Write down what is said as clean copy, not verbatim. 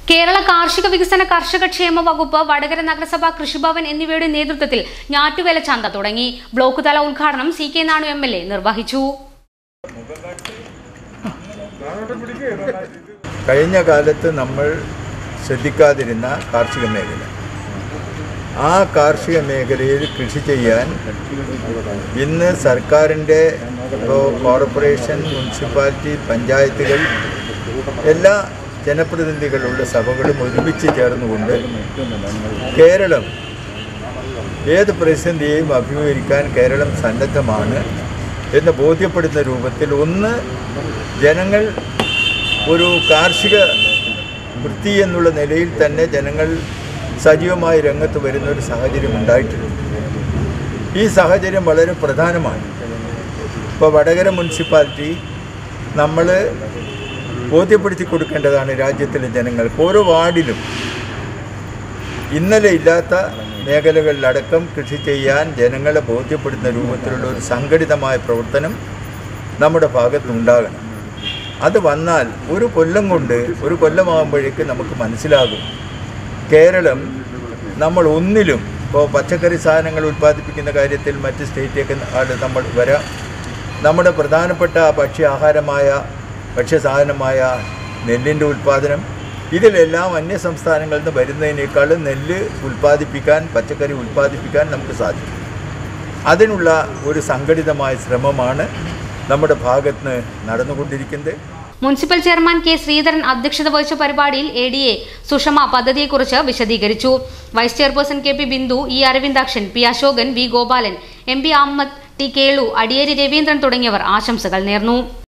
കേരള കാർഷിക വികസന കർഷക ക്ഷേമ വകുപ്പ് വടകര നഗരസഭ കൃഷിഭവൻ എന്നിവയുടെ നേതൃത്വത്തിൽ ഞാറ്റുവേല ചന്ത തുടങ്ങി. ബ്ലോക്ക് തല ഉദ്ഘാടനം CK നാണു MLA നിർവഹിച്ചു. കഴിഞ്ഞ കാലത്ത് നമ്മൾ ശ്രദ്ധിക്കാതിരുന്ന കാർഷിക മേഖല, ആ കാർഷിക മേഖലയിൽ കൃഷി ചെയ്യാൻ ഇന്ന് സർക്കാരിൻ്റെ കോർപ്പറേഷൻ, മുനിസിപ്പാലിറ്റി, പഞ്ചായത്തുകൾ, എല്ലാ ജനപ്രതിനിധികളുള്ള സഭകളും ഒരുമിച്ച് ചേർന്നുകൊണ്ട് കേരളം ഏത് പ്രതിസന്ധിയെയും അഭിമുഖീകരിക്കാൻ കേരളം സന്നദ്ധമാണ് എന്ന് ബോധ്യപ്പെടുന്ന രൂപത്തിൽ ഒന്ന് ജനങ്ങൾ ഒരു കാർഷിക വൃത്തി എന്നുള്ള നിലയിൽ തന്നെ ജനങ്ങൾ സജീവമായി രംഗത്ത് വരുന്ന ഒരു സാഹചര്യം ഉണ്ടായിട്ടുണ്ട്. ഈ സാഹചര്യം വളരെ പ്രധാനമാണ്. ഇപ്പോൾ വടകര മുനിസിപ്പാലിറ്റി നമ്മൾ ബോധ്യപ്പെടുത്തി കൊടുക്കേണ്ടതാണ് രാജ്യത്തിലെ ജനങ്ങൾക്ക്. ഓരോ വാർഡിലും ഇന്നലെ ഇല്ലാത്ത മേഖലകളിലടക്കം കൃഷി ചെയ്യാൻ ജനങ്ങളെ ബോധ്യപ്പെടുന്ന രൂപത്തിലുള്ള ഒരു സംഘടിതമായ പ്രവർത്തനം നമ്മുടെ ഭാഗത്തുണ്ടാകണം. അത് വന്നാൽ ഒരു കൊല്ലം കൊണ്ട്, ഒരു കൊല്ലമാകുമ്പോഴേക്ക് നമുക്ക് മനസ്സിലാകും കേരളം നമ്മൾ ഒന്നിലും, ഇപ്പോൾ പച്ചക്കറി സാധനങ്ങൾ ഉൽപ്പാദിപ്പിക്കുന്ന കാര്യത്തിൽ മറ്റ് സ്റ്റേറ്റൊക്കെ നമ്മൾ വരാം. നമ്മുടെ പ്രധാനപ്പെട്ട ഭക്ഷ്യസാധനമായ നെല്ലിൻ്റെ ഉൽപ്പാദനം, ഇതിലെല്ലാം അന്യ സംസ്ഥാനങ്ങളിൽ നിന്ന് വരുന്നതിനേക്കാളും നെല്ല് ഉൽപ്പാദിപ്പിക്കാൻ, പച്ചക്കറി ഉൽപ്പാദിപ്പിക്കാൻ നമുക്ക് സാധിക്കും. അതിനുള്ള ഒരു സംഘടിതമായ ശ്രമമാണ് നമ്മുടെ ഭാഗത്ത് നിന്ന് നടന്നുകൊണ്ടിരിക്കുന്നത്. Municipal chairman K. ശ്രീധരൻ അധ്യക്ഷത വഹിച്ച പരിപാടിയിൽ ADA സുഷമ പദ്ധതിയെക്കുറിച്ച് വിശദീകരിച്ചു. Vice chairperson KP Bindu, E. Aravindakshan, P. Ashokan, V. Gopalan, MP Ahammed, T. Kelu, Adiyeri Raveendran തുടങ്ങിയവർ ആശംസകൾ നേർന്നു.